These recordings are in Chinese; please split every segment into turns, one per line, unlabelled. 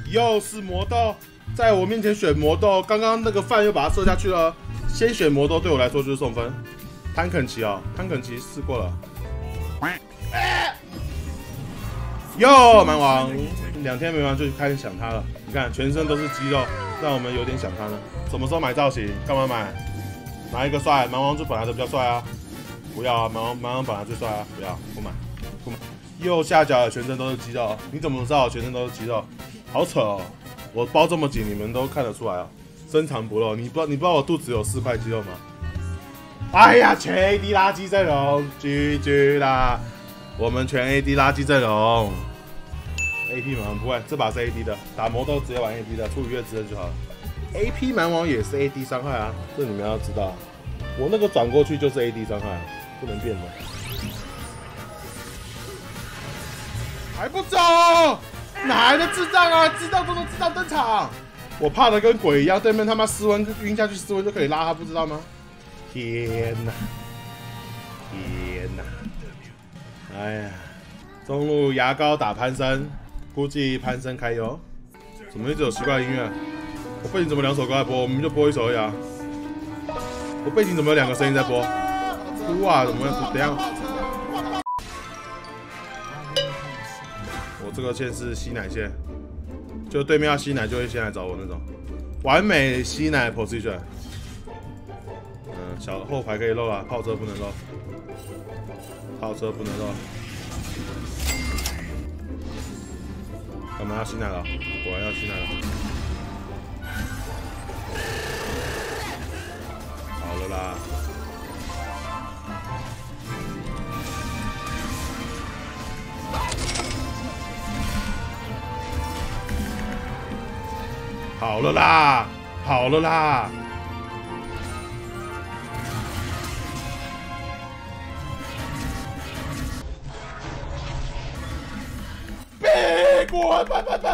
又是魔豆，在我面前选魔豆，刚刚那个饭又把它射下去了。先选魔豆对我来说就是送分。汤肯奇哦，汤肯奇试过了。哟，蛮王，2天没玩就开始想他了。你看，全身都是肌肉，让我们有点想他呢。什么时候买造型？干嘛买？哪一个帅？蛮王就本来就比较帅啊。不要啊，蛮王本来最帅啊。不要，不买，不买。右下角的全身都是肌肉，你怎么知道我全身都是肌肉？好扯哦！我包这么紧，你们都看得出来哦。深藏不露，你不知道我肚子有4块肌肉吗？哎呀，全 AD 垃圾阵容 ，GG 啦！我们全 AD 垃圾阵容 ，AP 蛮王不会，这把是 AD 的，打魔豆直接玩 AD 的，出愉悦之刃就好了。AP 蛮王也是 AD 伤害啊，这你们要知道。我那个转过去就是 AD 伤害啊，不能变的。还不走？哪来的智障啊！智障中的智障登场！我怕的跟鬼一样，对面他妈斯文晕下去，斯文就可以拉他，不知道吗？天哪！天哪！哎呀，中路牙膏打潘森，估计潘森开油。怎么一直有奇怪的音乐？我背景怎么2首歌在播？我们就播1首而已啊。我背景怎么有2个声音在播？哭啊！怎么样？怎样？我这个线是吸奶线，就对面要吸奶就会先来找我那种，完美吸奶 position。小后排可以漏啊，炮车不能漏，炮车不能漏。干嘛要吸奶了？果然要吸奶了。好了啦。好了啦，好了啦！别滚！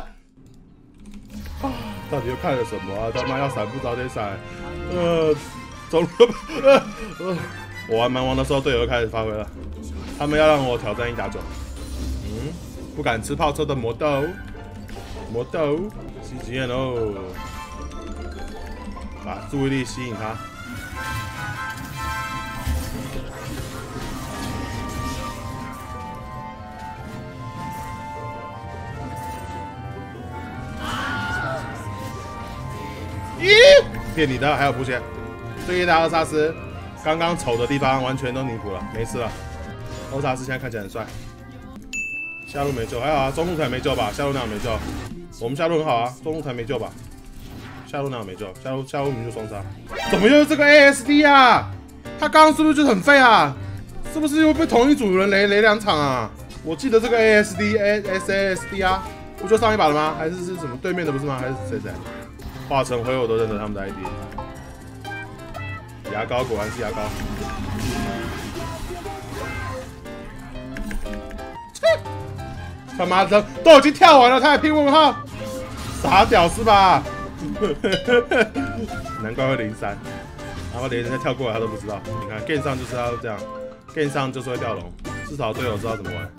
到底又看了什么啊？他妈要闪不早点闪！走路我玩蛮王的时候，队友又开始发挥了，他们要让我挑战1打9。不敢吃炮车的魔豆，魔豆。吸经验喽，把注意力吸引他。咦，骗你的，还有补血。对打欧萨斯，刚刚丑的地方完全都弥补了，没事了。欧萨斯现在看起来很帅。下路没救，还好啊，中路才没救吧？下路哪有没救？我们下路很好啊，中路才没救吧？下路哪有没救？下路我们就双杀。怎么又是这个 ASD 啊？他刚刚是不是就很废啊？是不是又被同一组人雷2场啊？我记得这个 SASD 啊，不就上一把了吗？还是什么对面的不是吗？还是谁？化成灰我都认得他们的 ID。牙膏果然是牙膏。他妈的都已经跳完了，他还拼问号，傻屌是吧？难怪会03，然后连人家跳过来他都不知道。你看 game 上就是要这样 ，game 上就是会掉龙，至少队友知道怎么玩。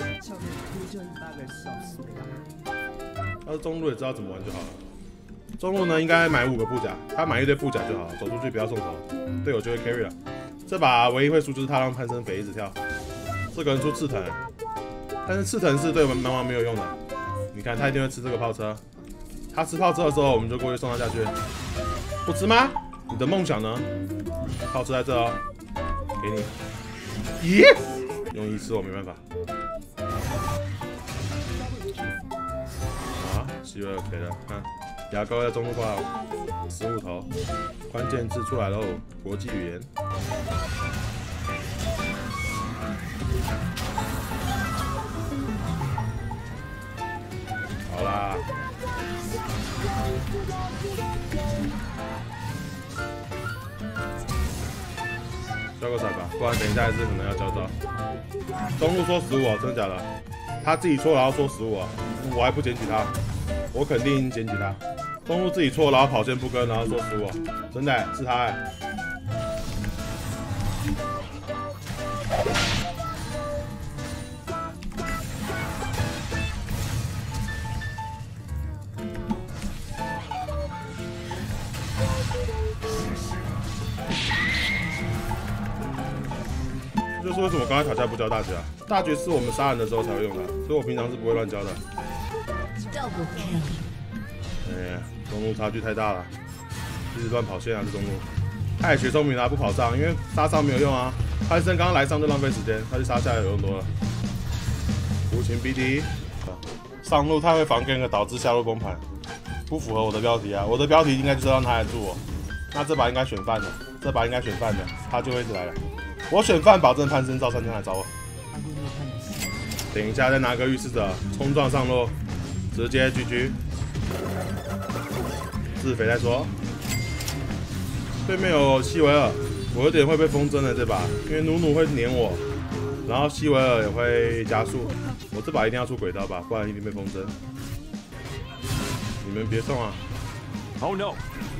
要是中路也知道怎么玩就好了。中路呢应该买5个布甲，他买一堆布甲就好了，走出去不要送头，队友就会 carry 了。这把唯一会输就是他让潘森肥一直跳，这个人出赤藤。但是赤藤是对蛮王没有用的，你看他一定会吃这个炮车，他吃炮车的时候，我们就过去送他下去。不吃吗？你的梦想呢？炮车在这哦，给你。咦？用1吃我没办法。啊，希维尔给了，看牙膏在中路挂15头，关键字出来喽，国际语言。好啦，交个闪吧，不然等一下还是可能要交招。中路说15哦，真的假的？他自己错然后说15哦，我还不检举他，我肯定检举他。中路自己错然后跑线不跟，然后说15哦，真的是他哎。 就是为什么刚才塔下不教大绝啊？大绝是我们杀人的时候才会用它，所以我平常是不会乱教的。哎呀，中路差距太大了，一直乱跑线啊！这中路，他也学聪明了，不跑上，因为杀上没有用啊。潘森刚刚来上就浪费时间，他去杀下来有用多了。无情 BD， 上路太会防 gank 导致下路崩盘，不符合我的标题啊！我的标题应该就是让他来助我。那这把应该选饭的，这把应该选饭的，他就会一直来了。我选饭，保证潘森赵三天来找我。等一下再拿个御赐者冲撞上路，直接 GG。自肥再说。对面有希维尔，我有点会被风筝的这把，因为努努会黏我，然后希维尔也会加速。我这把一定要出轨道吧，不然一定被风筝。你们别送啊
！Oh no！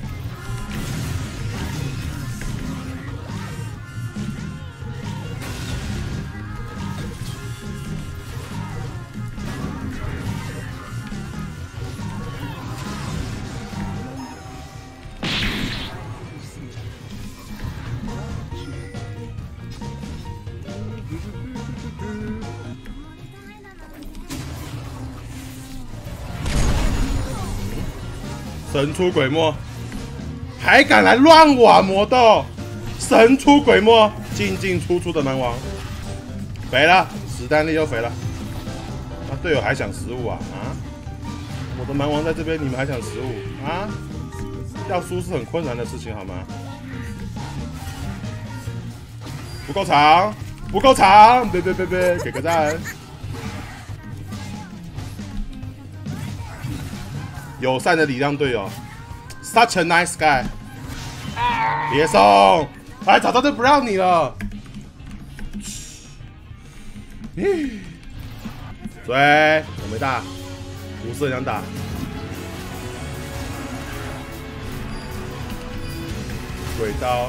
神出鬼没，还敢来乱我啊！魔豆，神出鬼没，进进出出的蛮王，肥了，史丹利又肥了。那队友还想食物啊？啊！我的蛮王在这边，你们还想食物啊？要输是很困难的事情，好吗？不够长，不够长，别，给个赞。友善的礼让队友 ，such a nice guy。别送，哎，早就不让你了。追，我没大，不是很想打。鬼刀，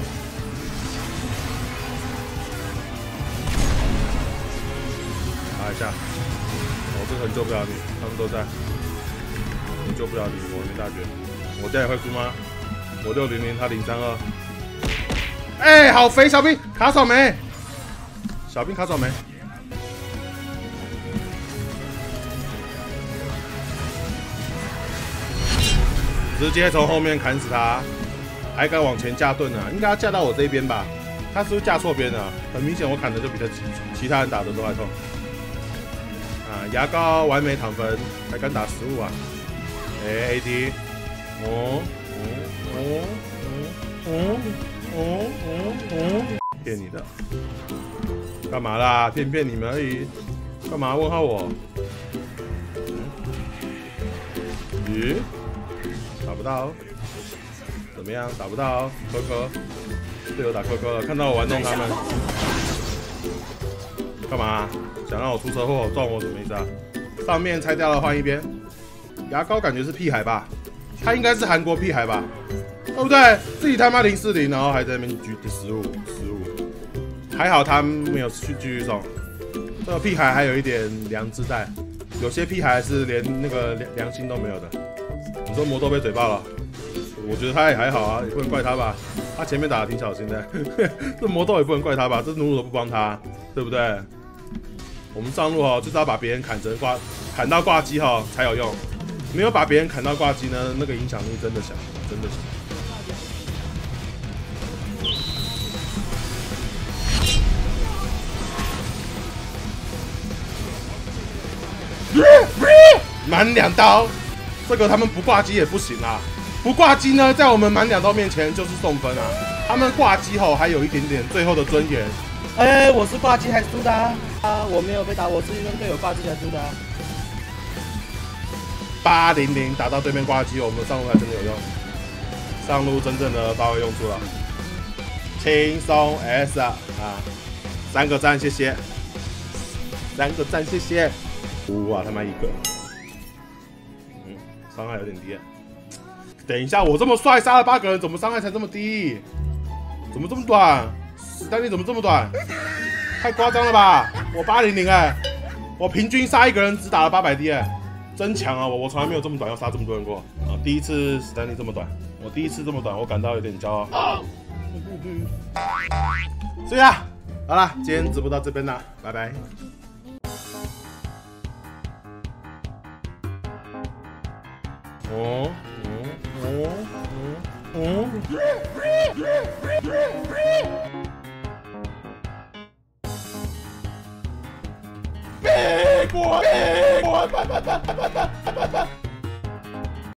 打一下。我这个很救不了你，他们都在。我救不了你，我没大绝。我这样也会输吗？我600，他032。哎，好肥，小兵卡草莓，小兵卡草莓。直接从后面砍死他，还敢往前架盾啊？应该要架到我这边吧？他是不是架错边了？很明显，我砍的就比其他人打的都还痛。啊，牙膏完美躺分，还敢打食物啊？哎 ，AD， 骗你的，干嘛啦？骗你们而已，干嘛问号我？咦，打不到，怎么样？打不到，科科，队友打科科了，看到我玩弄他们，干嘛？想让我出车祸撞我什么意思啊？上面拆掉了，换一边。牙膏感觉是屁孩吧？他应该是韩国屁孩吧？对不对？自己他妈040，然后还在那边举15，还好他没有去继续送。这个屁孩还有一点良知在，有些屁孩是连那个良心都没有的。你说魔豆被嘴爆了，我觉得他也还好啊，也不能怪他吧？他前面打得挺小心的，这魔豆也不能怪他吧？这努努都不帮他，对不对？我们上路就是要把别人砍到挂机才有用。没有把别人砍到挂机呢，那个影响力真的小，真的小。满2刀，这个他们不挂机也不行啊！不挂机呢，在我们满2刀面前就是送分啊！他们挂机还有一点点最后的尊严。
哎，我是挂机还输的啊！我没有被打，我是跟队友挂机才输的啊。
800打到对面挂机，我们上路还真的有用，上路真正的发挥用处了，轻松 S 啊！3个赞，谢谢，3个赞，谢谢。哇，他妈1个，伤害有点低。等一下，我这么帅杀了8个人，怎么伤害才这么低？怎么这么短？史丹利怎么这么短？太夸张了吧！我800哎，我平均杀1个人只打了800滴哎。真强啊！我从来没有这么短要杀这么多人过啊！第一次史丹利这么短，我第一次这么短，我感到有点骄傲。所以啊， 好啦，今天直播到这边啦，拜拜。哦。别过！